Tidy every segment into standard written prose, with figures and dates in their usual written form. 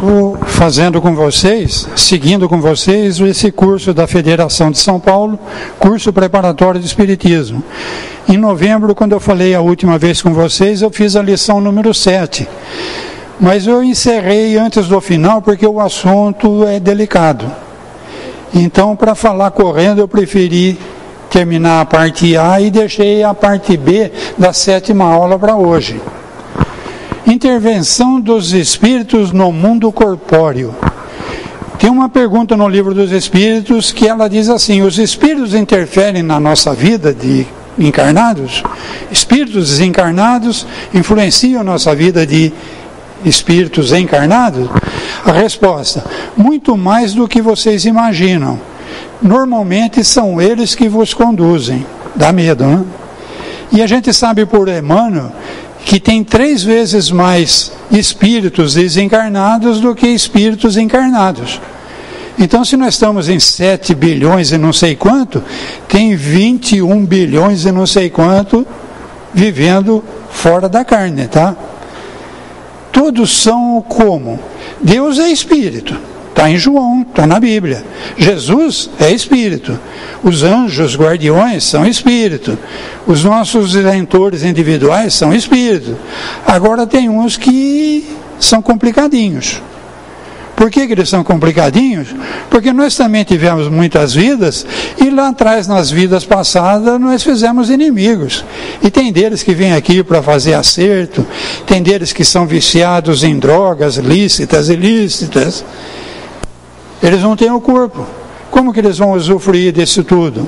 fazendo com vocês, seguindo com vocês esse curso da Federação de São Paulo, curso preparatório de Espiritismo. Em novembro, quando eu falei a última vez com vocês, eu fiz a lição número 7. Mas eu encerrei antes do final porque o assunto é delicado. Então, para falar correndo, eu preferi terminar a parte A e deixei a parte B da 7ª aula para hoje. Intervenção dos espíritos no mundo corpóreo. Tem uma pergunta no Livro dos Espíritos que ela diz assim: os espíritos interferem na nossa vida de encarnados? Espíritos desencarnados influenciam a nossa vida de espíritos encarnados? A resposta: muito mais do que vocês imaginam. Normalmente são eles que vos conduzem. Dá medo, né? E a gente sabe por Emmanuel que tem 3 vezes mais espíritos desencarnados do que espíritos encarnados. Então, se nós estamos em 7 bilhões e não sei quanto, tem 21 bilhões e não sei quanto vivendo fora da carne, tá? Todos são como? Deus é espírito, está em João, está na Bíblia. Jesus é espírito. Os anjos guardiões são espírito. Os nossos mentores individuais são espírito. Agora tem uns que são complicadinhos. Por que eles são complicadinhos? Porque nós também tivemos muitas vidas e lá atrás, nas vidas passadas, nós fizemos inimigos. E tem deles que vêm aqui para fazer acerto, tem deles que são viciados em drogas lícitas e ilícitas. Eles não têm o corpo. Como que eles vão usufruir disso tudo?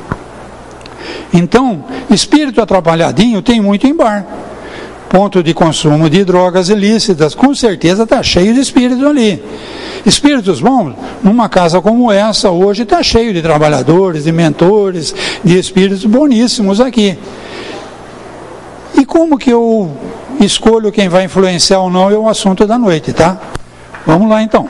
Então, espírito atrapalhadinho tem muito em bar. Ponto de consumo de drogas ilícitas, com certeza está cheio de espírito ali. Espíritos bons, numa casa como essa, hoje está cheio de trabalhadores, de mentores, de espíritos boníssimos aqui. E como que eu escolho quem vai influenciar ou não é o assunto da noite, tá? Vamos lá então.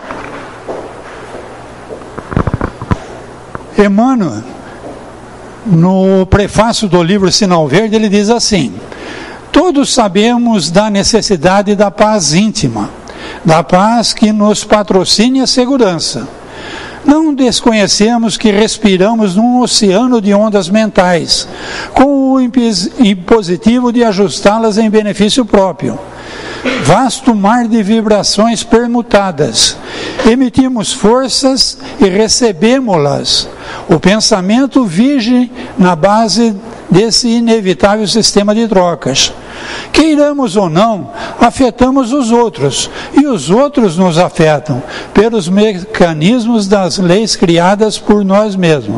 Emmanuel, no prefácio do livro Sinal Verde, ele diz assim: todos sabemos da necessidade da paz íntima, da paz que nos patrocine a segurança. Não desconhecemos que respiramos num oceano de ondas mentais, com o impositivo de ajustá-las em benefício próprio. Vasto mar de vibrações permutadas. Emitimos forças e recebemos-las. O pensamento vige na base desse inevitável sistema de trocas. Queiramos ou não, afetamos os outros, e os outros nos afetam, pelos mecanismos das leis criadas por nós mesmos.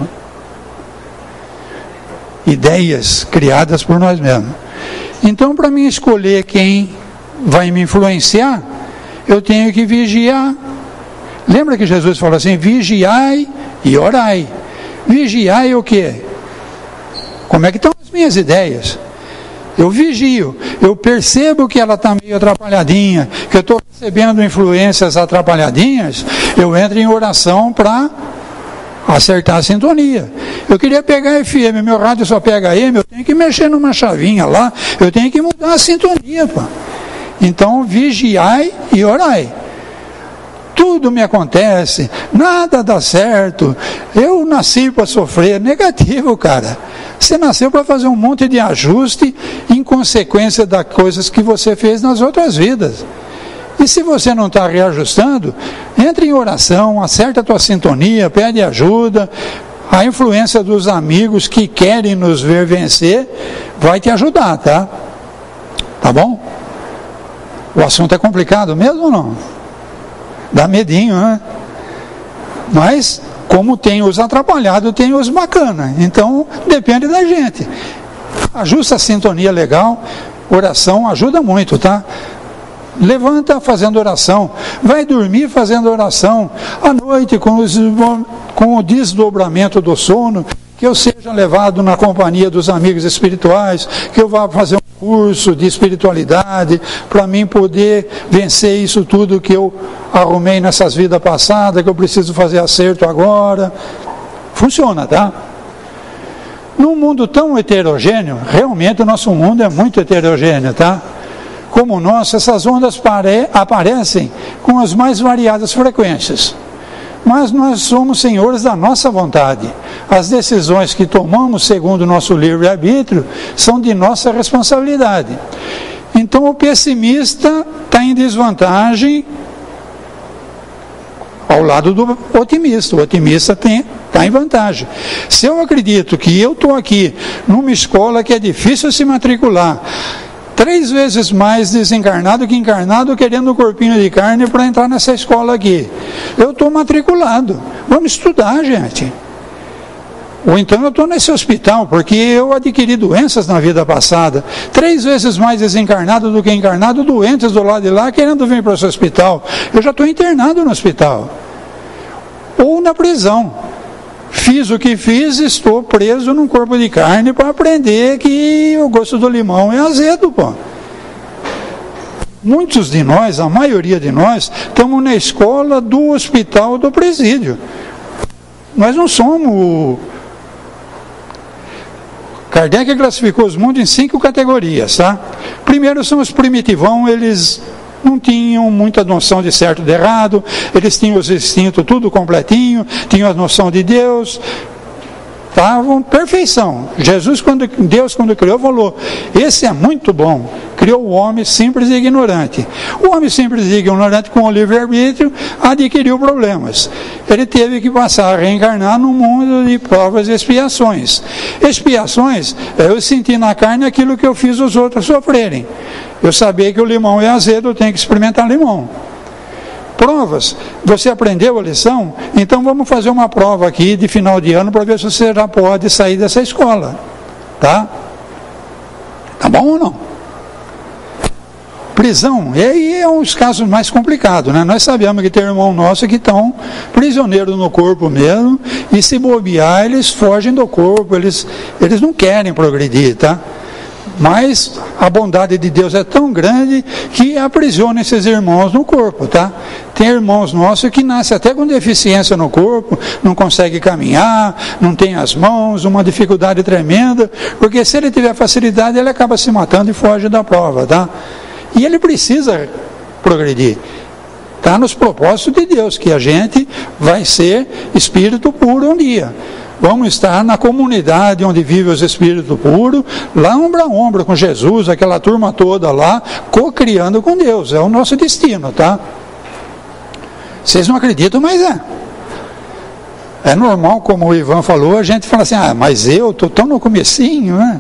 Ideias criadas por nós mesmos. Então, para mim escolher quem vai me influenciar, eu tenho que vigiar. Lembra que Jesus falou assim: vigiai e orai. Vigiai o quê? Como é que estão as minhas ideias? Eu vigio, eu percebo que ela está meio atrapalhadinha, que eu estou recebendo influências atrapalhadinhas, eu entro em oração para acertar a sintonia. Eu queria pegar FM, meu rádio só pega AM, eu tenho que mexer numa chavinha lá, eu tenho que mudar a sintonia, pô. Então, vigiai e orai. Tudo me acontece, nada dá certo, eu nasci para sofrer. Negativo, cara. Você nasceu para fazer um monte de ajuste em consequência das coisas que você fez nas outras vidas. E se você não está reajustando, entre em oração, acerta a tua sintonia, pede ajuda. A influência dos amigos que querem nos ver vencer vai te ajudar, tá? Tá bom? O assunto é complicado mesmo ou não? Dá medinho, né? Mas, como tem os atrapalhados, tem os bacanas. Então, depende da gente. Ajusta a sintonia legal. Oração ajuda muito, tá? Levanta fazendo oração. Vai dormir fazendo oração. À noite, com o desdobramento do sono, que eu seja levado na companhia dos amigos espirituais, que eu vá fazer um curso de espiritualidade, para mim poder vencer isso tudo que eu arrumei nessas vidas passadas, que eu preciso fazer acerto agora. Funciona, tá? Num mundo tão heterogêneo, realmente o nosso mundo é muito heterogêneo, tá? como o nosso, essas ondas aparecem com as mais variadas frequências. Mas nós somos senhores da nossa vontade. As decisões que tomamos segundo o nosso livre-arbítrio são de nossa responsabilidade. Então o pessimista está em desvantagem ao lado do otimista. O otimista está em vantagem. Se eu acredito que eu estou aqui numa escola que é difícil se matricular, 3 vezes mais desencarnado que encarnado, querendo um corpinho de carne para entrar nessa escola aqui, eu estou matriculado. Vamos estudar, gente. Ou então eu estou nesse hospital, porque eu adquiri doenças na vida passada. 3 vezes mais desencarnado do que encarnado, doentes do lado de lá, querendo vir para esse hospital. Eu já estou internado no hospital. Ou na prisão. Fiz o que fiz, estou preso num corpo de carne para aprender que o gosto do limão é azedo, pô. Muitos de nós, a maioria de nós, estamos na escola do hospital do presídio. Nós não somos... Kardec classificou os mundos em 5 categorias, tá? Primeiro são os primitivão, eles não tinham muita noção de certo e de errado, eles tinham os instintos tudo completinho, tinham a noção de Deus, estavam perfeição. Deus quando criou falou, esse é muito bom, criou o homem simples e ignorante. O homem simples e ignorante com o livre-arbítrio adquiriu problemas. Ele teve que passar a reencarnar num mundo de provas e expiações. Expiações é eu sentir na carne aquilo que eu fiz os outros sofrerem. Eu sabia que o limão é azedo, eu tenho que experimentar limão. Provas, você aprendeu a lição? Então vamos fazer uma prova aqui de final de ano para ver se você já pode sair dessa escola. Tá? Tá bom ou não? Prisão, e aí é um dos casos mais complicados, né? Nós sabemos que tem irmão nosso que estão prisioneiros no corpo mesmo, e se bobear, eles fogem do corpo, eles não querem progredir, tá? Mas a bondade de Deus é tão grande que aprisiona esses irmãos no corpo, tá? Tem irmãos nossos que nascem até com deficiência no corpo, não consegue caminhar, não tem as mãos, uma dificuldade tremenda, porque se ele tiver facilidade, ele acaba se matando e foge da prova, tá? E ele precisa progredir. Está nos propósitos de Deus, que a gente vai ser espírito puro um dia. Vamos estar na comunidade onde vivem os espíritos puros, lá ombro a ombro com Jesus, aquela turma toda lá, co-criando com Deus. É o nosso destino, tá? Vocês não acreditam, mas é. É normal, como o Ivan falou, a gente fala assim, mas eu estou tão no comecinho, né?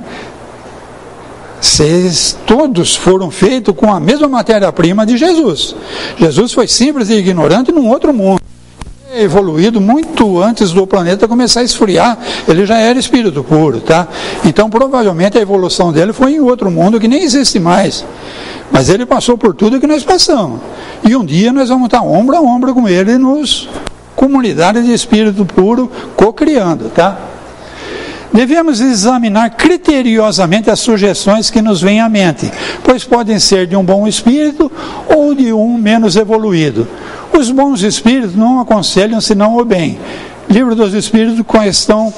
Vocês todos foram feitos com a mesma matéria-prima de Jesus. Jesus foi simples e ignorante num outro mundo. Evoluído muito antes do planeta começar a esfriar, ele já era espírito puro, tá? Então provavelmente a evolução dele foi em outro mundo que nem existe mais, mas ele passou por tudo que nós passamos, e um dia nós vamos estar ombro a ombro com ele nos comunidades de espírito puro co-criando, tá? Devemos examinar criteriosamente as sugestões que nos vêm à mente, pois podem ser de um bom espírito ou de um menos evoluído. Os bons espíritos não aconselham senão o bem. Livro dos Espíritos, questão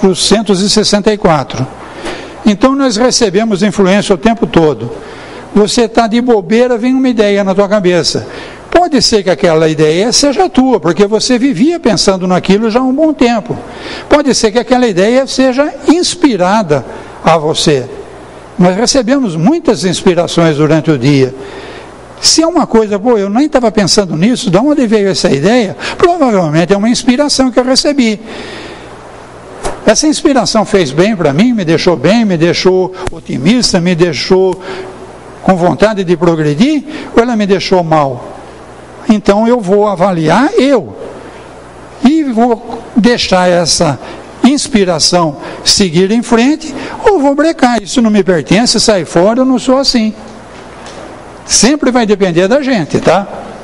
464. Então nós recebemos influência o tempo todo. Você está de bobeira, vem uma ideia na tua cabeça. Pode ser que aquela ideia seja tua, porque você vivia pensando naquilo já há um bom tempo. Pode ser que aquela ideia seja inspirada a você. Nós recebemos muitas inspirações durante o dia. Se é uma coisa, eu nem estava pensando nisso, de onde veio essa ideia? Provavelmente é uma inspiração que eu recebi. Essa inspiração fez bem para mim, me deixou otimista, me deixou com vontade de progredir, ou ela me deixou mal? Então eu vou avaliar e vou deixar essa inspiração seguir em frente, ou vou brecar, isso não me pertence, sai fora, eu não sou assim. Sempre vai depender da gente, tá?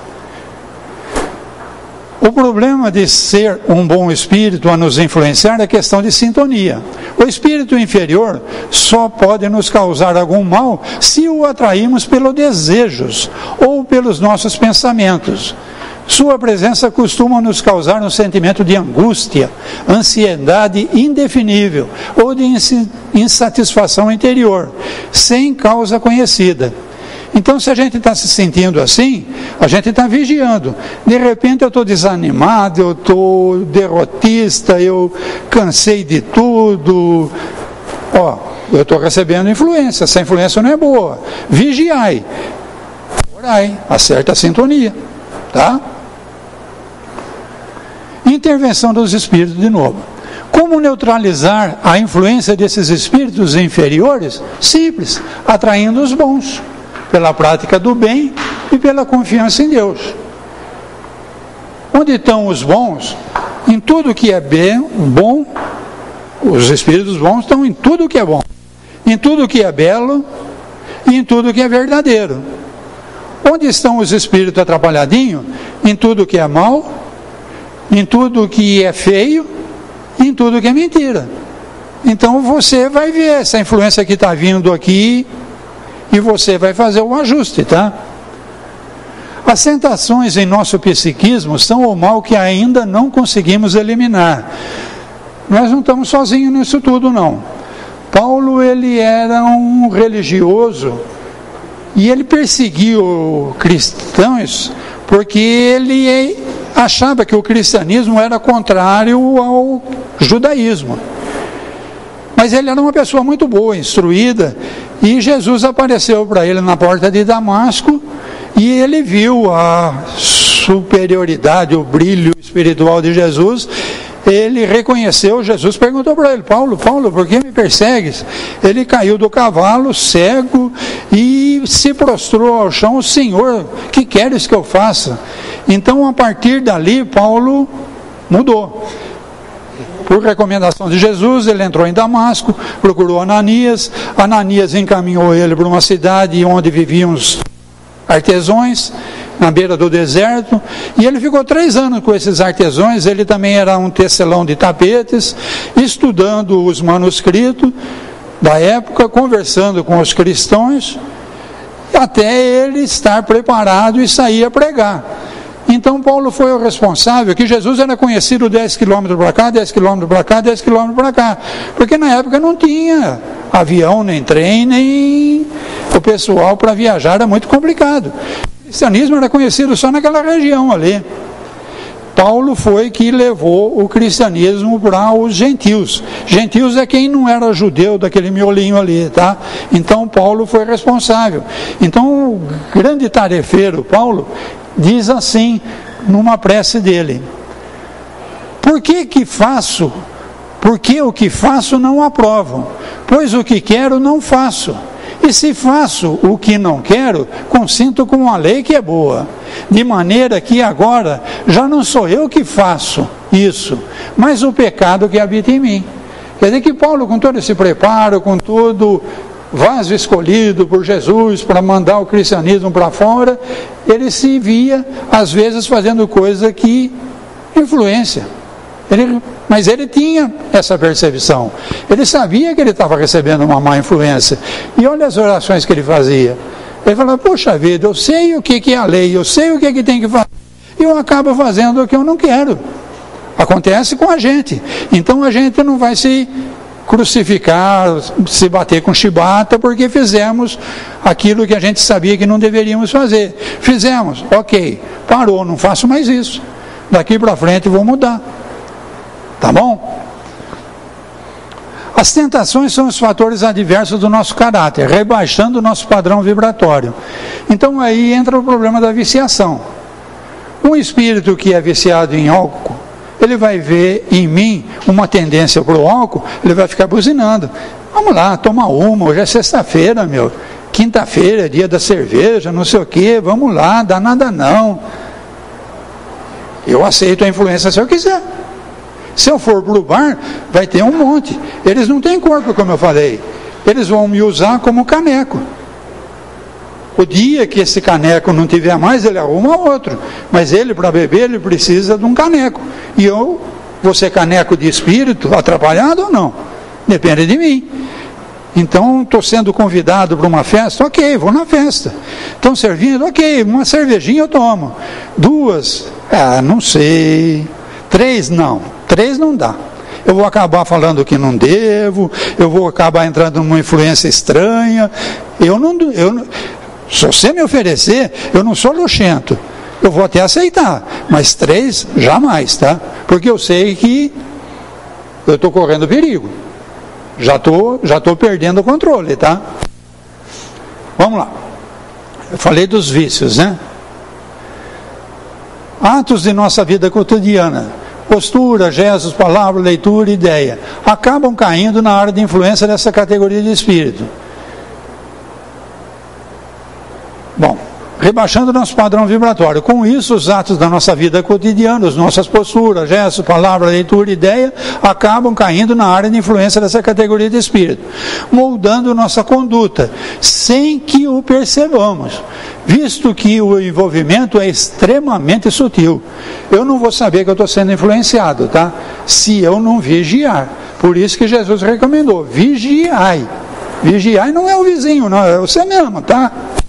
O problema de ser um bom espírito a nos influenciar é a questão de sintonia. O espírito inferior só pode nos causar algum mal se o atraímos pelos desejos ou pelos nossos pensamentos. Sua presença costuma nos causar um sentimento de angústia, ansiedade indefinível ou de insatisfação interior, sem causa conhecida. Então, se a gente está se sentindo assim, a gente está vigiando. De repente eu estou desanimado, eu estou derrotista, eu cansei de tudo. Eu estou recebendo influência, essa influência não é boa. Vigiai, orai, acerta a sintonia, tá? Intervenção dos espíritos de novo. Como neutralizar a influência desses espíritos inferiores? Simples, atraindo os bons, pela prática do bem e pela confiança em Deus. Onde estão os bons? Em tudo que é bom, os espíritos bons estão em tudo que é bom, em tudo que é belo e em tudo que é verdadeiro. Onde estão os espíritos atrapalhadinhos? Em tudo que é mal, em tudo que é feio e em tudo que é mentira. Então você vai ver essa influência que está vindo aqui e você vai fazer o ajuste, tá? As tentações em nosso psiquismo são o mal que ainda não conseguimos eliminar. Nós não estamos sozinhos nisso tudo, não. Paulo, ele era um religioso e ele perseguiu cristãos porque ele achava que o cristianismo era contrário ao judaísmo. Mas ele era uma pessoa muito boa, instruída, e Jesus apareceu para ele na porta de Damasco e ele viu a superioridade, o brilho espiritual de Jesus. Ele reconheceu, Jesus perguntou para ele: Paulo, por que me persegues? Ele caiu do cavalo, cego, e se prostrou ao chão: Senhor, que queres que eu faça? Então, a partir dali, Paulo mudou. Por recomendação de Jesus, ele entrou em Damasco, procurou Ananias. Ananias encaminhou ele para uma cidade onde viviam os artesãos, na beira do deserto, e ele ficou 3 anos com esses artesãos. Ele também era um tecelão de tapetes, estudando os manuscritos da época, conversando com os cristãos, até ele estar preparado e sair a pregar. Então Paulo foi o responsável, que Jesus era conhecido 10 quilômetros para cá, 10 quilômetros para cá, 10 quilômetros para cá, porque na época não tinha avião, nem trem, nem o pessoal para viajar, era muito complicado. O cristianismo era conhecido só naquela região ali. Paulo foi que levou o cristianismo para os gentios. Gentios é quem não era judeu, daquele miolinho ali, tá? Então Paulo foi responsável. Então o grande tarefeiro Paulo diz assim numa prece dele: por que faço? Porque o que faço não aprovo, pois o que quero não faço. E se faço o que não quero, consinto com a lei que é boa, de maneira que agora já não sou eu que faço isso, mas o pecado que habita em mim. Quer dizer que Paulo, com todo esse preparo, com todo vaso escolhido por Jesus para mandar o cristianismo para fora, ele se via às vezes fazendo coisa que influência. Mas ele tinha essa percepção. Ele sabia que ele estava recebendo uma má influência. E olha as orações que ele fazia. Ele falava: poxa vida, eu sei o que é a lei, eu sei o que tem que fazer, e eu acabo fazendo o que eu não quero. Acontece com a gente. Então a gente não vai se crucificar, se bater com chibata, porque fizemos aquilo que a gente sabia que não deveríamos fazer. Fizemos, ok, parou, não faço mais isso. Daqui para frente vou mudar. Tá bom? As tentações são os fatores adversos do nosso caráter, rebaixando o nosso padrão vibratório. Então aí entra o problema da viciação. Um espírito que é viciado em álcool, ele vai ver em mim uma tendência para o álcool, ele vai ficar buzinando: vamos lá, toma uma, hoje é sexta-feira, quinta-feira é dia da cerveja, não sei o que, vamos lá, dá nada não. Eu aceito a influência se eu quiser. Se eu for para o bar, vai ter um monte. Eles não têm corpo, como eu falei. Eles vão me usar como caneco. O dia que esse caneco não tiver mais, ele arruma outro. Mas ele, para beber, ele precisa de um caneco. E eu vou ser caneco de espírito, atrapalhado ou não? Depende de mim. Então, estou sendo convidado para uma festa, ok, vou na festa. Estão servindo, ok, uma cervejinha eu tomo. 2, não sei. 3, não. 3 não dá. Eu vou acabar falando que não devo, eu vou acabar entrando numa influência estranha. Se você me oferecer, eu não sou luxento. Eu vou até aceitar, mas 3, jamais, tá? Porque eu sei que eu estou correndo perigo. Já estou perdendo o controle, tá? Vamos lá. Eu falei dos vícios, né? Atos de nossa vida cotidiana, postura, gestos, palavra, leitura, ideia, acabam caindo na área de influência dessa categoria de espírito. Bom, rebaixando nosso padrão vibratório. Com isso, os atos da nossa vida cotidiana, as nossas posturas, gestos, palavra, leitura, ideia, acabam caindo na área de influência dessa categoria de espírito, moldando nossa conduta, sem que o percebamos, visto que o envolvimento é extremamente sutil. Eu não vou saber que eu estou sendo influenciado, tá? Se eu não vigiar. Por isso que Jesus recomendou, vigiai. Vigiai não é o vizinho, não, é você mesmo, tá?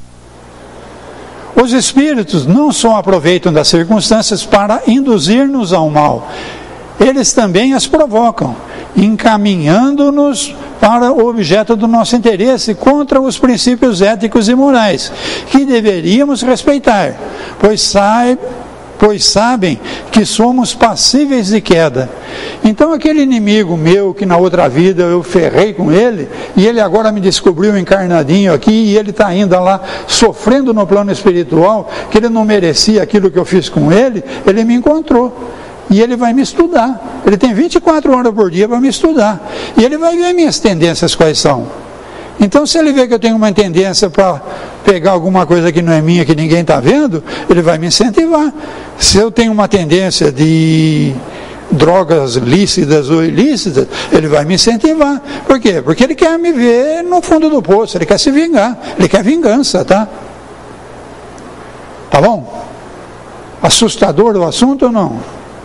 Os espíritos não só aproveitam das circunstâncias para induzir-nos ao mal, eles também as provocam, encaminhando-nos para o objeto do nosso interesse contra os princípios éticos e morais, que deveríamos respeitar, pois sabem que somos passíveis de queda. Então aquele inimigo meu que na outra vida eu ferrei com ele, e ele agora me descobriu encarnadinho aqui, e ele está ainda lá sofrendo no plano espiritual, que ele não merecia aquilo que eu fiz com ele, ele me encontrou. E ele vai me estudar. Ele tem 24 horas por dia para me estudar. E ele vai ver minhas tendências quais são. Então, se ele vê que eu tenho uma tendência para pegar alguma coisa que não é minha, que ninguém está vendo, ele vai me incentivar. Se eu tenho uma tendência de drogas lícitas ou ilícitas, ele vai me incentivar. Por quê? Porque ele quer me ver no fundo do poço, ele quer se vingar, ele quer vingança, tá? Tá bom? Assustador o assunto ou não?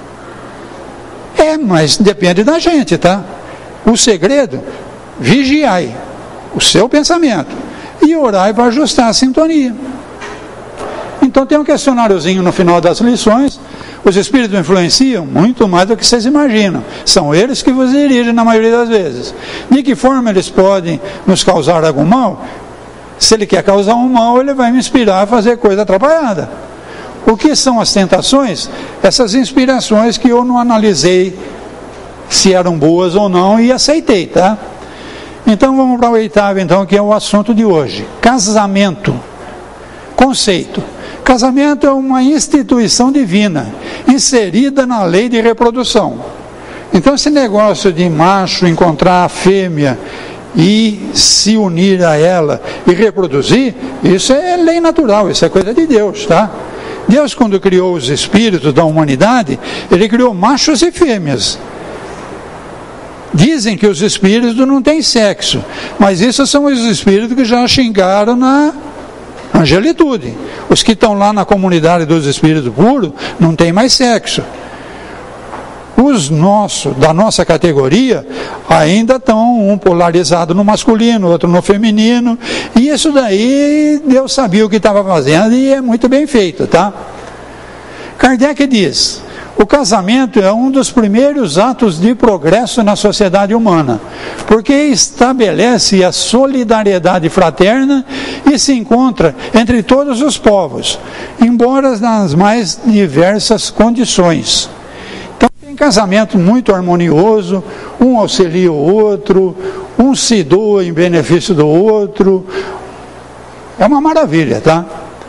Mas depende da gente, tá? O segredo, vigiai o seu pensamento e orai para ajustar a sintonia. Então tem um questionáriozinho no final das lições. Os espíritos influenciam muito mais do que vocês imaginam. São eles que vos dirigem na maioria das vezes. De que forma eles podem nos causar algum mal? Se ele quer causar um mal, ele vai me inspirar a fazer coisa atrapalhada. O que são as tentações? Essas inspirações que eu não analisei se eram boas ou não e aceitei, tá? Então vamos para o 8º, então, que é o assunto de hoje. Casamento. Conceito. Casamento é uma instituição divina, inserida na lei de reprodução. Então esse negócio de macho encontrar a fêmea e se unir a ela e reproduzir, isso é lei natural, isso é coisa de Deus, tá? Deus, quando criou os espíritos da humanidade, ele criou machos e fêmeas. Dizem que os espíritos não têm sexo, mas esses são os espíritos que já xingaram na angelitude. Os que estão lá na comunidade dos espíritos puros não têm mais sexo. Os da nossa categoria, ainda estão um polarizado no masculino, outro no feminino, e isso daí Deus sabia o que estava fazendo e é muito bem feito, tá? Kardec diz: o casamento é um dos primeiros atos de progresso na sociedade humana, porque estabelece a solidariedade fraterna e se encontra entre todos os povos, embora nas mais diversas condições. Casamento muito harmonioso, um auxilia o outro, um se doa em benefício do outro, é uma maravilha, tá?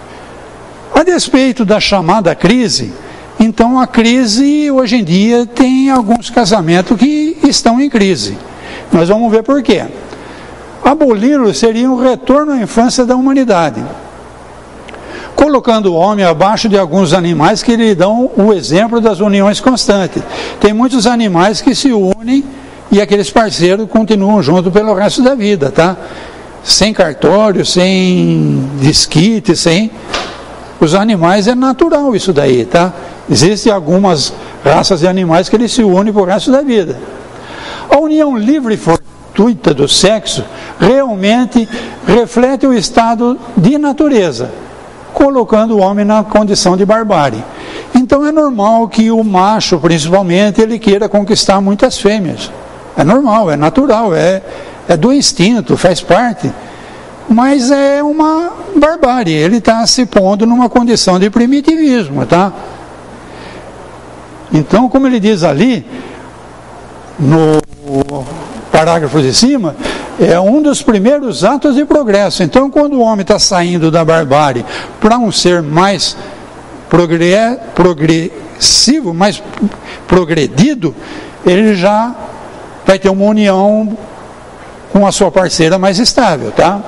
A despeito da chamada crise, então a crise hoje em dia tem alguns casamentos que estão em crise. Nós vamos ver por quê. Aboli-lo seria um retorno à infância da humanidade, colocando o homem abaixo de alguns animais que lhe dão o exemplo das uniões constantes. Tem muitos animais que se unem e aqueles parceiros continuam juntos pelo resto da vida, tá? Sem cartório, sem desquite, sem... Os animais é natural isso daí, tá? Existem algumas raças de animais que eles se unem pelo resto da vida. A união livre e fortuita do sexo realmente reflete o estado de natureza, colocando o homem na condição de barbárie. Então é normal que o macho, principalmente, ele queira conquistar muitas fêmeas. É normal, é natural, é do instinto, faz parte. mas é uma barbárie, ele está se pondo numa condição de primitivismo, tá? Então, como ele diz ali, no parágrafo de cima, é um dos primeiros atos de progresso. Então, quando o homem está saindo da barbárie para um ser mais progressivo, mais progredido, ele já vai ter uma união com a sua parceira mais estável, tá?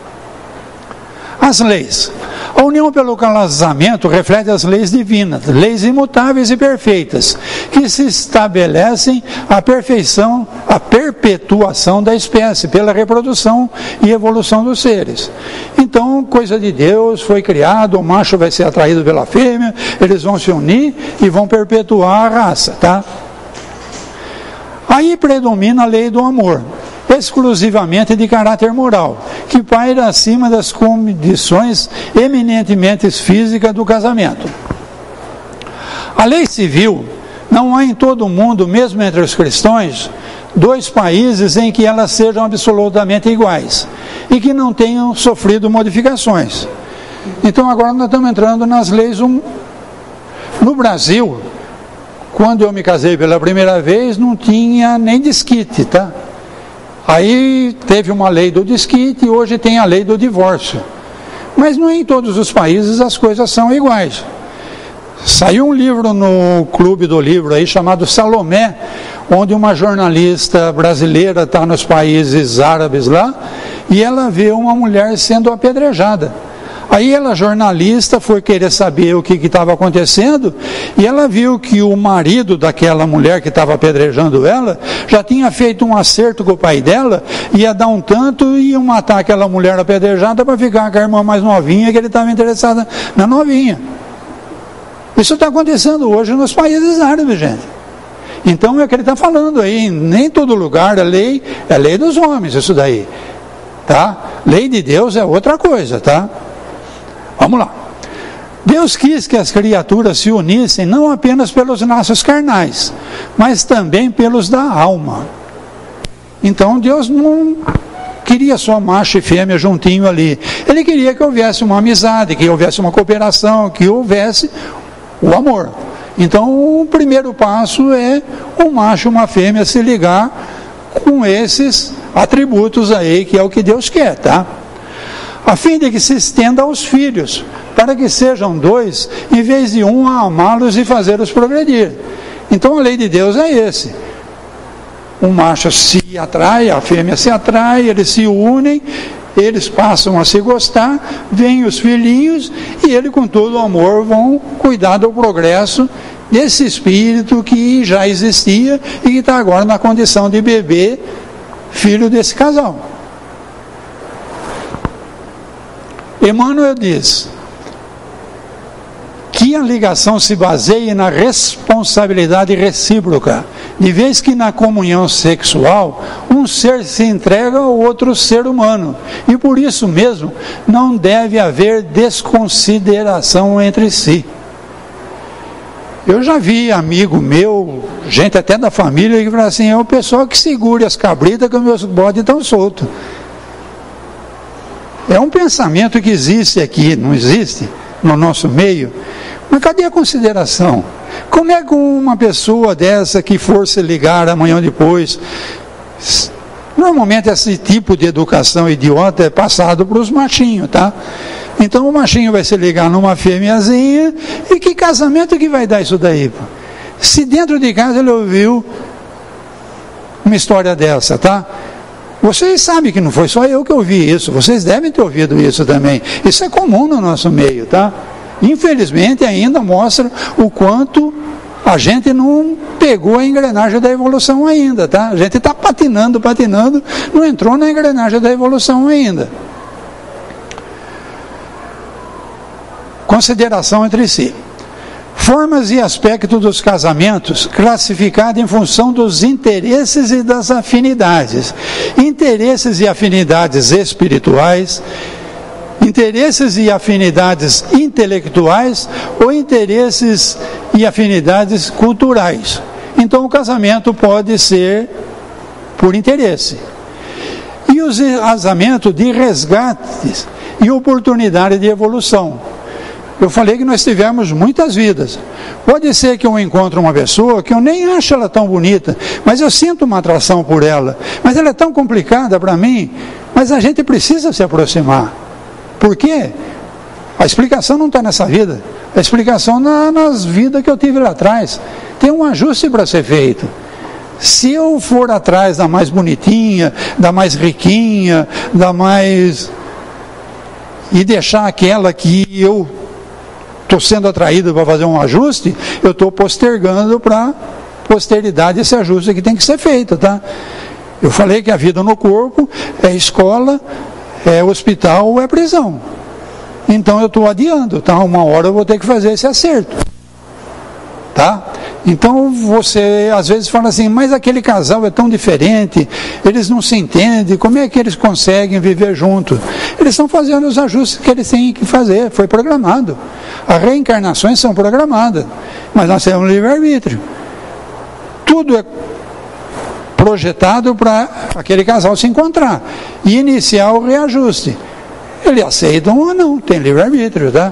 As leis. A união pelo casamento reflete as leis divinas, leis imutáveis e perfeitas, que se estabelecem a perpetuação da espécie, pela reprodução e evolução dos seres. Então, coisa de Deus, foi criado, o macho vai ser atraído pela fêmea, eles vão se unir e vão perpetuar a raça, tá? Aí predomina a lei do amor, exclusivamente de caráter moral, que paira acima das condições eminentemente físicas do casamento. A lei civil, não há em todo o mundo, mesmo entre os cristãos, dois países em que elas sejam absolutamente iguais e que não tenham sofrido modificações. Então agora nós estamos entrando nas leis. No Brasil, quando eu me casei pela primeira vez, não tinha nem desquite, tá? Aí teve uma lei do desquite e hoje tem a lei do divórcio. Mas não em todos os países as coisas são iguais. Saiu um livro no Clube do Livro aí chamado Salomé, onde uma jornalista brasileira está nos países árabes lá, e ela vê uma mulher sendo apedrejada. Aí ela, jornalista, foi querer saber o que estava acontecendo, e ela viu que o marido daquela mulher que estava apedrejando ela, já tinha feito um acerto com o pai dela, ia dar um tanto e ia matar aquela mulher apedrejada para ficar com a irmã mais novinha, que ele estava interessado na novinha. Isso está acontecendo hoje nos países árabes, gente. Então é o que ele está falando aí, nem todo lugar é lei dos homens, isso daí, tá? Lei de Deus é outra coisa, tá? Vamos lá. Deus quis que as criaturas se unissem não apenas pelos laços carnais, mas também pelos da alma. Então Deus não queria só macho e fêmea juntinho ali. Ele queria que houvesse uma amizade, que houvesse uma cooperação, que houvesse o amor. Então o primeiro passo é um macho e uma fêmea se ligar com esses atributos aí, que é o que Deus quer, tá? A fim de que se estenda aos filhos, para que sejam dois, em vez de um, a amá-los e fazê-los progredir. Então a lei de Deus é esse. O macho se atrai, a fêmea se atrai, eles se unem, eles passam a se gostar, vêm os filhinhos, e ele com todo o amor vão cuidar do progresso desse espírito que já existia e que está agora na condição de bebê, filho desse casal. Emmanuel diz que a ligação se baseia na responsabilidade recíproca, de vez que na comunhão sexual um ser se entrega ao outro ser humano, e por isso mesmo não deve haver desconsideração entre si. Eu já vi amigo meu, gente até da família, que fala assim: é o pessoal que segura as cabritas que os meus bodes estão soltos. É um pensamento que existe aqui, não existe no nosso meio. Mas cadê a consideração? Como é que uma pessoa dessa que for se ligar amanhã ou depois... Normalmente esse tipo de educação idiota é passado para os machinhos, tá? Então o machinho vai se ligar numa fêmeazinha, e que casamento que vai dar isso daí? Se dentro de casa ele ouviu uma história dessa, tá? Vocês sabem que não foi só eu que ouvi isso, vocês devem ter ouvido isso também. Isso é comum no nosso meio, tá? Infelizmente ainda mostra o quanto a gente não pegou a engrenagem da evolução ainda, tá? A gente está patinando, não entrou na engrenagem da evolução ainda. Consideração entre si. Formas e aspectos dos casamentos classificados em função dos interesses e das afinidades. Interesses e afinidades espirituais, interesses e afinidades intelectuais ou interesses e afinidades culturais. Então o casamento pode ser por interesse. E e os casamentos de resgates e oportunidade de evolução. Eu falei que nós tivemos muitas vidas. Pode ser que eu encontre uma pessoa que eu nem acho ela tão bonita, mas eu sinto uma atração por ela. Mas ela é tão complicada para mim, mas a gente precisa se aproximar. Por quê? A explicação não está nessa vida. A explicação nas vidas que eu tive lá atrás. Tem um ajuste para ser feito. Se eu for atrás da mais bonitinha, da mais riquinha, da mais... e deixar aquela que eu estou sendo atraído para fazer um ajuste, eu estou postergando para posteridade esse ajuste que tem que ser feito, tá? Eu falei que a vida no corpo é escola, é hospital, é prisão. Então eu estou adiando, tá? Uma hora eu vou ter que fazer esse acerto, tá? Então você às vezes fala assim, mas aquele casal é tão diferente, eles não se entendem, como é que eles conseguem viver juntos? Eles estão fazendo os ajustes que eles têm que fazer, foi programado. As reencarnações são programadas, mas nós temos livre-arbítrio. Tudo é projetado para aquele casal se encontrar e iniciar o reajuste. Eles aceitam ou não, tem livre-arbítrio, tá?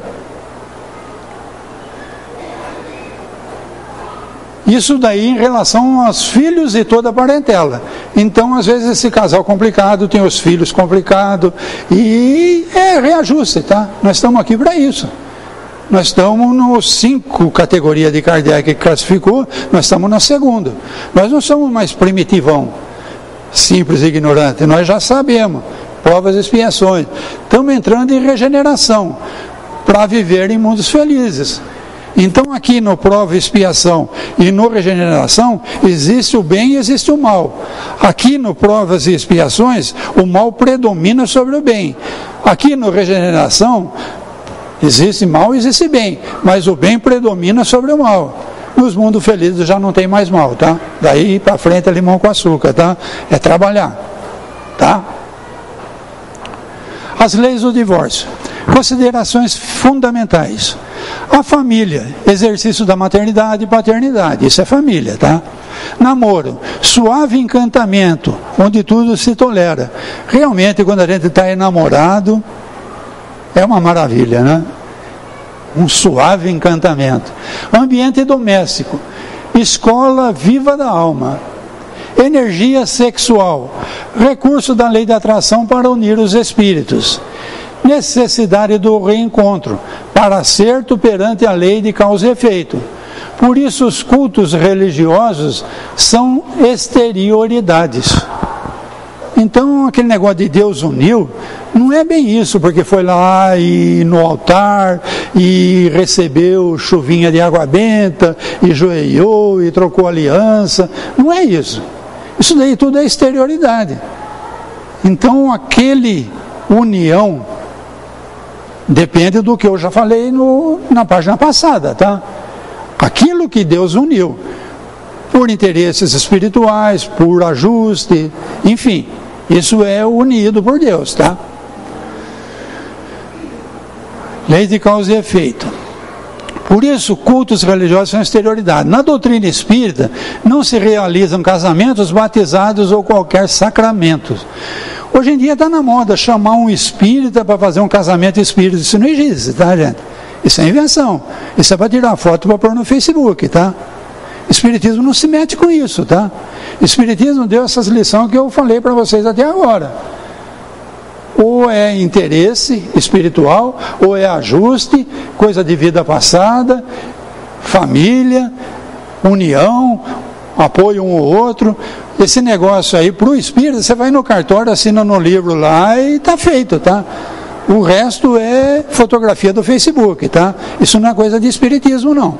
Isso daí em relação aos filhos e toda a parentela. Então, às vezes, esse casal complicado tem os filhos complicados e é reajuste, tá? Nós estamos aqui para isso. Nós estamos nos 5 categorias de Kardec que classificou, nós estamos na segunda. Nós não somos mais primitivão, simples e ignorante, nós já sabemos, provas e expiações. Estamos entrando em regeneração para viver em mundos felizes. Então aqui no prova e expiação e no regeneração existe o bem e existe o mal. Aqui no provas e expiações o mal predomina sobre o bem. Aqui no regeneração existe mal e existe bem, mas o bem predomina sobre o mal. Nos mundos felizes já não tem mais mal, tá? Daí para frente é limão com açúcar, tá? É trabalhar, tá? As leis do divórcio. Considerações fundamentais. A família, exercício da maternidade e paternidade, isso é família, tá? Namoro, suave encantamento, onde tudo se tolera. Realmente, quando a gente está enamorado, é uma maravilha, né? Um suave encantamento. Ambiente doméstico, escola viva da alma. Energia sexual, recurso da lei da atração para unir os espíritos. Necessidade do reencontro, para acerto perante a lei de causa e efeito. Por isso os cultos religiosos são exterioridades. Então aquele negócio de Deus uniu, não é bem isso, porque foi lá e no altar e recebeu chuvinha de água benta, e joelhou e trocou aliança. Não é isso. Isso daí tudo é exterioridade. Então aquele união depende do que eu já falei na página passada, tá? Aquilo que Deus uniu, por interesses espirituais, por ajuste, enfim, isso é unido por Deus, tá? Lei de causa e efeito. Por isso, cultos religiosos são exterioridade. Na doutrina espírita, não se realizam casamentos, batizados ou qualquer sacramento. Hoje em dia está na moda chamar um espírita para fazer um casamento espírita. Isso não existe, tá, gente? Isso é invenção. Isso é para tirar foto para pôr no Facebook, tá? Espiritismo não se mete com isso, tá? Espiritismo deu essas lições que eu falei para vocês até agora. Ou é interesse espiritual, ou é ajuste, coisa de vida passada, família, união, apoio um ao outro. Esse negócio aí, para o espírito, você vai no cartório, assina no livro lá e está feito, tá? O resto é fotografia do Facebook, tá? Isso não é coisa de espiritismo, não.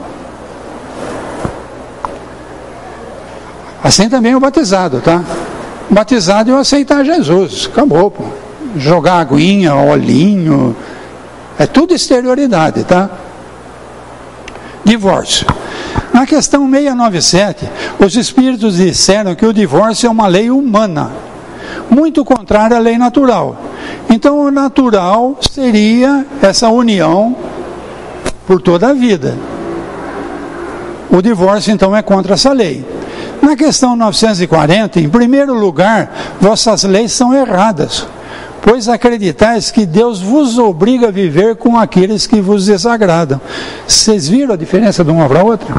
Assim também o batizado, tá? O batizado é eu aceitar Jesus, acabou, pô. Jogar aguinha, olhinho, é tudo exterioridade, tá? Divórcio. Na questão 697, os espíritos disseram que o divórcio é uma lei humana, muito contrária à lei natural. Então, o natural seria essa união por toda a vida. O divórcio, então, é contra essa lei. Na questão 940, em primeiro lugar, vossas leis são erradas, pois acreditais que Deus vos obriga a viver com aqueles que vos desagradam. Vocês viram a diferença de uma para a outra?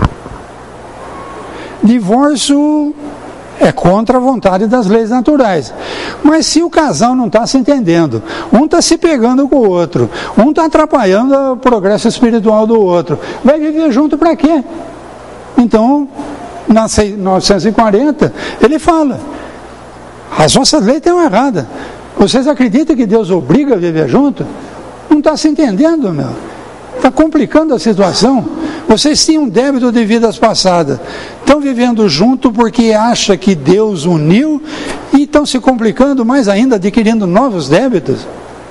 Divórcio é contra a vontade das leis naturais. Mas se o casal não está se entendendo, um está se pegando com o outro, um está atrapalhando o progresso espiritual do outro, vai viver junto para quê? Então, na 940, ele fala, as vossas leis estão erradas. Vocês acreditam que Deus obriga a viver junto? Não está se entendendo, meu. Está complicando a situação. Vocês tinham débito de vidas passadas. Estão vivendo junto porque acham que Deus uniu e estão se complicando mais ainda, adquirindo novos débitos.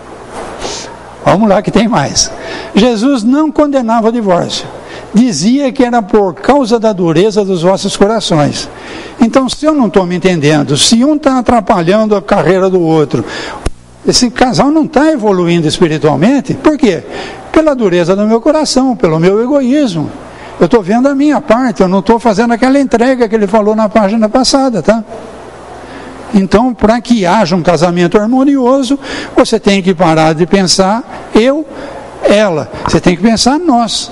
Vamos lá que tem mais. Jesus não condenava o divórcio. Dizia que era por causa da dureza dos vossos corações. Então, se eu não estou me entendendo, se um está atrapalhando a carreira do outro, esse casal não está evoluindo espiritualmente, por quê? Pela dureza do meu coração, pelo meu egoísmo. Eu estou vendo a minha parte, eu não estou fazendo aquela entrega que ele falou na página passada, tá? Então, para que haja um casamento harmonioso, você tem que parar de pensar eu, ela. Você tem que pensar nós.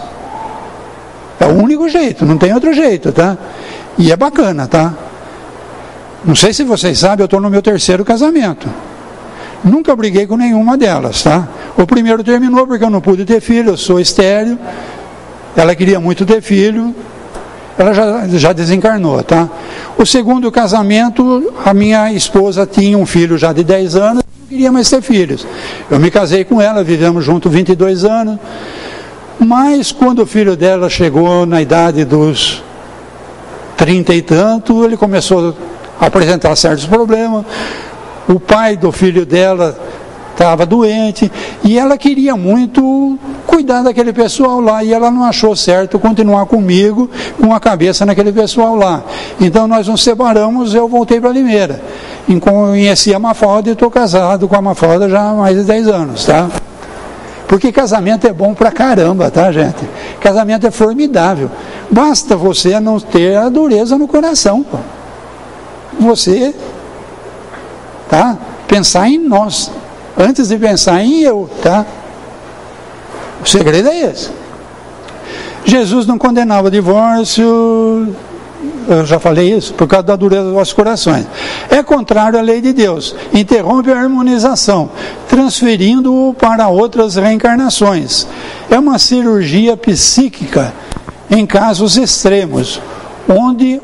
É o único jeito, não tem outro jeito, tá? E é bacana, tá? Não sei se vocês sabem, eu estou no meu 3º casamento. Nunca briguei com nenhuma delas, tá? O primeiro terminou porque eu não pude ter filho, eu sou estéril. Ela queria muito ter filho, ela já desencarnou, tá? O segundo casamento, a minha esposa tinha um filho já de 10 anos, não queria mais ter filhos. Eu me casei com ela, vivemos juntos 22 anos. Mas quando o filho dela chegou na idade dos 30 e tanto, ele começou a apresentar certos problemas. O pai do filho dela estava doente e ela queria muito cuidar daquele pessoal lá e ela não achou certo continuar comigo com a cabeça naquele pessoal lá. Então nós nos separamos, eu voltei para Limeira. E conheci a Mafalda e estou casado com a Mafalda já há mais de 10 anos, tá? Porque casamento é bom pra caramba, tá, gente? Casamento é formidável. Basta você não ter a dureza no coração, pô. Você, tá? Pensar em nós, antes de pensar em eu, tá? O segredo é esse. Jesus não condenava o divórcio, eu já falei isso, por causa da dureza dos vossos corações. É contrário à lei de Deus, interrompe a harmonização, transferindo-o para outras reencarnações. É uma cirurgia psíquica em casos extremos, onde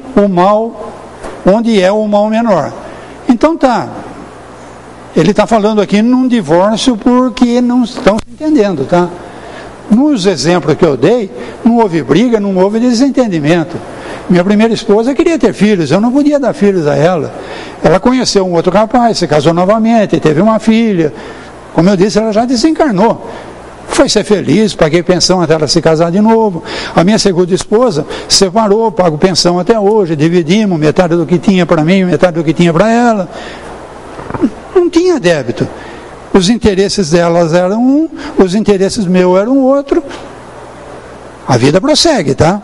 é o mal menor. Então tá, ele está falando aqui num divórcio porque não estão se entendendo, tá? Nos exemplos que eu dei, não houve briga, não houve desentendimento. Minha primeira esposa queria ter filhos, eu não podia dar filhos a ela. Ela conheceu um outro rapaz, se casou novamente, teve uma filha. Como eu disse, ela já desencarnou. Foi ser feliz, paguei pensão até ela se casar de novo. A minha segunda esposa separou, pago pensão até hoje, dividimos metade do que tinha para mim, metade do que tinha para ela. Não tinha débito. Os interesses delas eram um, os interesses meus eram outro. A vida prossegue, tá?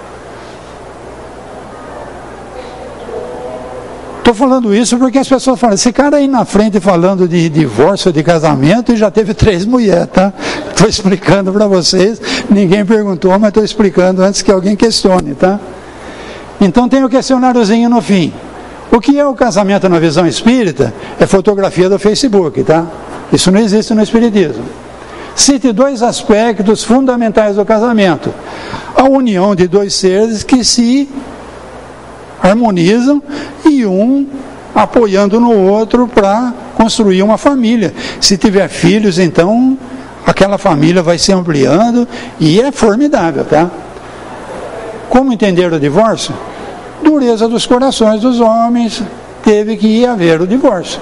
Estou falando isso porque as pessoas falam, esse cara aí na frente falando de divórcio, de casamento, e já teve 3 mulheres, tá? Estou explicando para vocês, ninguém perguntou, mas estou explicando antes que alguém questione, tá? Então tem o questionáriozinho no fim. O que é o casamento na visão espírita? É fotografia do Facebook, tá? Isso não existe no espiritismo. Cite 2 aspectos fundamentais do casamento. A união de 2 seres que se harmonizam e um apoiando no outro para construir uma família. Se tiver filhos, então aquela família vai se ampliando e é formidável, tá? Como entender o divórcio? Dureza dos corações dos homens, teve que haver o divórcio.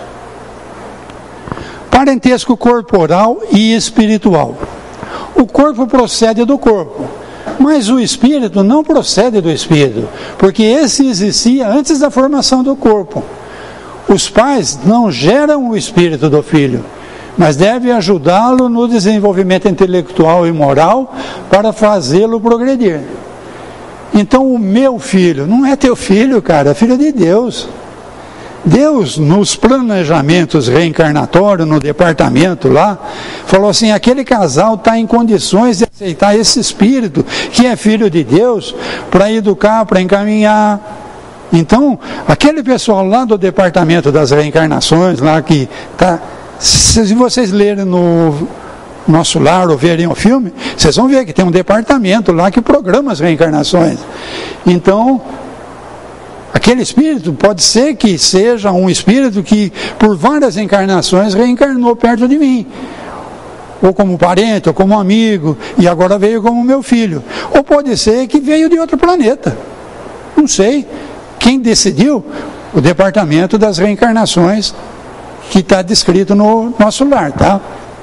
Parentesco corporal e espiritual. O corpo procede do corpo, mas o espírito não procede do espírito, porque esse existia antes da formação do corpo. Os pais não geram o espírito do filho, mas devem ajudá-lo no desenvolvimento intelectual e moral para fazê-lo progredir. Então o meu filho, não é teu filho, cara, é filho de Deus. Deus, nos planejamentos reencarnatórios, no departamento lá, falou assim, aquele casal está em condições de aceitar esse espírito, que é filho de Deus, para educar, para encaminhar. Então, aquele pessoal lá do departamento das reencarnações, lá que está, se vocês lerem no Nosso Lar ou verem o filme, vocês vão ver que tem um departamento lá que programa as reencarnações. Então, aquele espírito pode ser que seja um espírito que por várias encarnações reencarnou perto de mim, ou como parente, ou como amigo, e agora veio como meu filho. Ou pode ser que veio de outro planeta, não sei. Quem decidiu? O departamento das reencarnações, que está descrito no Nosso Lar, tá?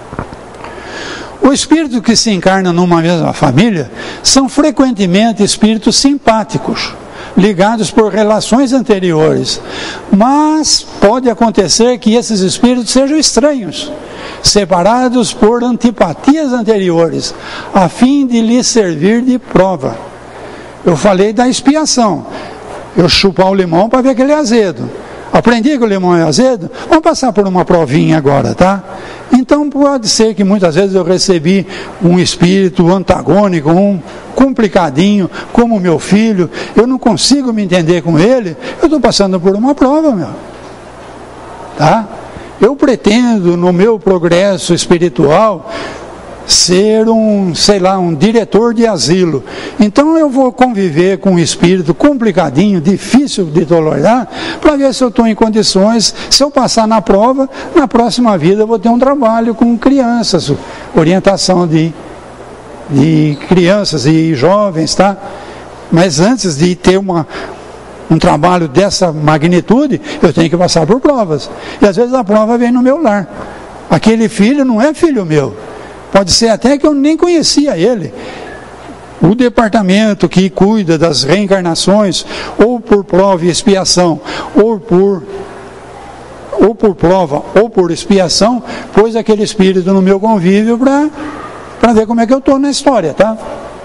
O espírito que se encarna numa mesma família são frequentemente espíritos simpáticos, ligados por relações anteriores, mas pode acontecer que esses espíritos sejam estranhos, separados por antipatias anteriores, a fim de lhes servir de prova. Eu falei da expiação, eu chupar o limão para ver que ele é azedo. Aprendi que o limão é azedo? Vamos passar por uma provinha agora, tá? Então pode ser que muitas vezes eu recebi um espírito antagônico, um complicadinho, como meu filho, eu não consigo me entender com ele, eu estou passando por uma prova, meu. Tá? Eu pretendo, no meu progresso espiritual, ser um diretor de asilo. Então eu vou conviver com um espírito complicadinho, difícil de tolerar, para ver se eu estou em condições, se eu passar na prova, na próxima vida eu vou ter um trabalho com crianças, orientação de crianças e jovens, tá? Mas antes de ter um trabalho dessa magnitude, eu tenho que passar por provas. E às vezes a prova vem no meu lar. Aquele filho não é filho meu. Pode ser até que eu nem conhecia ele. O departamento que cuida das reencarnações, ou por prova e expiação, ou por prova ou por expiação, pôs aquele espírito no meu convívio para ver como é que eu estou na história, tá?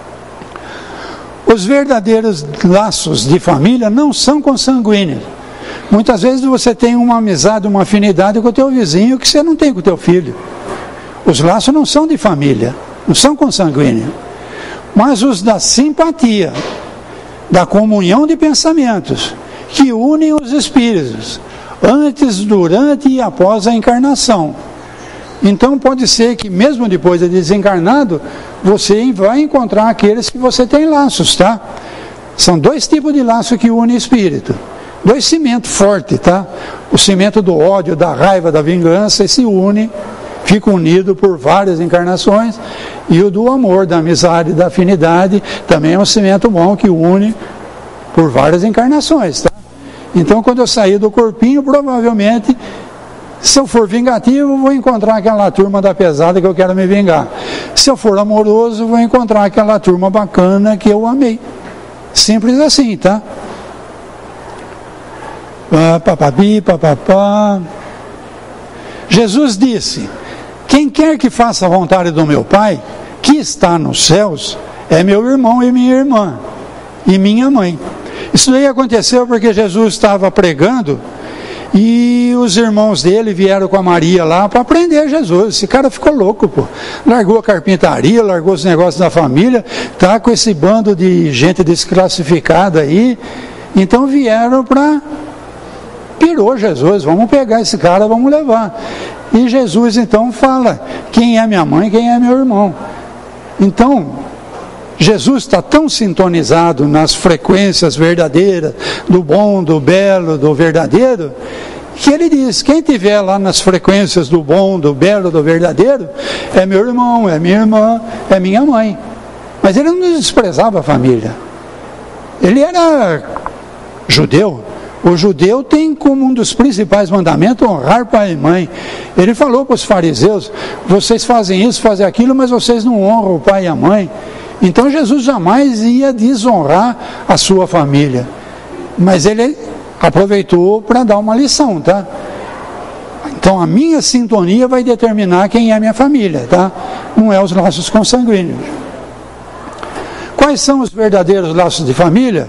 Os verdadeiros laços de família não são consanguíneos. Muitas vezes você tem uma amizade, uma afinidade com o teu vizinho que você não tem com o teu filho. Os laços não são de família, não são consanguíneos, mas os da simpatia, da comunhão de pensamentos, que unem os espíritos, antes, durante e após a encarnação. Então pode ser que mesmo depois de desencarnado, você vai encontrar aqueles que você tem laços, tá? São dois tipos de laço que unem espírito. Dois cimentos fortes, tá? O cimento do ódio, da raiva, da vingança, se une, fica unido por várias encarnações, e o do amor, da amizade, da afinidade, também é um cimento bom que une por várias encarnações, tá? Então, quando eu sair do corpinho, provavelmente, se eu for vingativo, vou encontrar aquela turma da pesada que eu quero me vingar. Se eu for amoroso, vou encontrar aquela turma bacana que eu amei. Simples assim, tá? Papapi, papapá. Jesus disse: quem quer que faça a vontade do meu Pai, que está nos céus, é meu irmão e minha irmã, e minha mãe. Isso daí aconteceu porque Jesus estava pregando, e os irmãos dele vieram com a Maria lá para prender Jesus. Esse cara ficou louco, pô. Largou a carpintaria, largou os negócios da família, tá com esse bando de gente desclassificada aí. Então vieram para... pirou Jesus, vamos pegar esse cara, vamos levar. E Jesus então fala: quem é minha mãe, quem é meu irmão? Então, Jesus está tão sintonizado nas frequências verdadeiras, do bom, do belo, do verdadeiro, que ele diz: quem estiver lá nas frequências do bom, do belo, do verdadeiro, é meu irmão, é minha irmã, é minha mãe. Mas ele não desprezava a família. Ele era judeu. O judeu tem como um dos principais mandamentos honrar pai e mãe. Ele falou para os fariseus: vocês fazem isso, fazem aquilo, mas vocês não honram o pai e a mãe. Então Jesus jamais ia desonrar a sua família. Mas ele aproveitou para dar uma lição, tá? Então a minha sintonia vai determinar quem é minha família, tá? Não é os laços consanguíneos. Quais são os verdadeiros laços de família?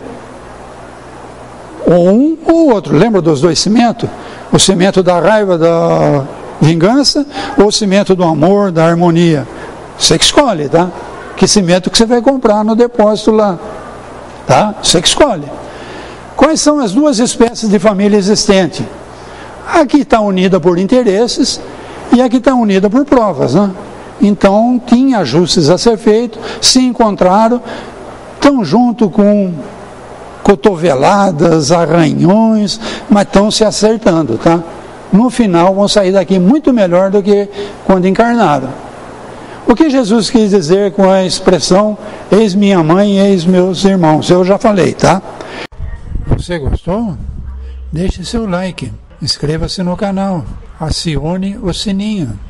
Ou um ou o outro. Lembra dos dois cimentos? O cimento da raiva, da vingança, ou o cimento do amor, da harmonia? Você que escolhe, tá? Que cimento que você vai comprar no depósito lá, tá? Você que escolhe. Quais são as duas espécies de família existentes? A que está unida por interesses e a que está unida por provas, né? Então, tinha ajustes a ser feitos, se encontraram, estão junto com cotoveladas, arranhões, mas estão se acertando, tá? No final, vão sair daqui muito melhor do que quando encarnaram. O que Jesus quis dizer com a expressão, eis minha mãe, eis meus irmãos? Eu já falei, tá? Você gostou? Deixe seu like, inscreva-se no canal, acione o sininho.